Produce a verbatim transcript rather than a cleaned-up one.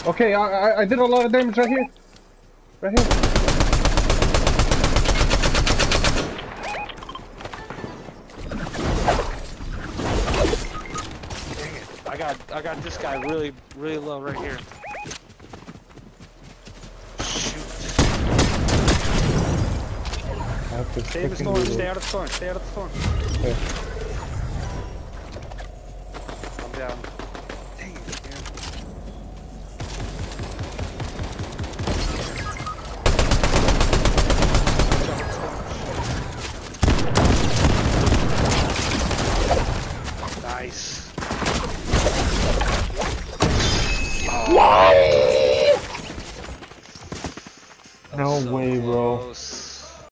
Okay, I, I I did a lot of damage right here. Right here. Dang it. I got I got this guy really really low right here. Shoot. I have to Stay in the freaking storm, reload. stay out of the storm, stay out of the storm. Okay. I'm down.